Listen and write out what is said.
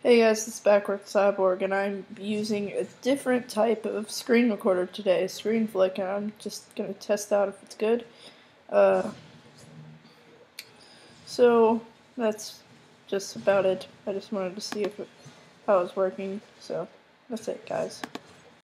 Hey guys, this is Backward Cyborg, and I'm using a different type of screen recorder today, Screen Flick, and I'm just gonna test out if it's good. So that's just about it. I just wanted to see how it was working, so that's it, guys.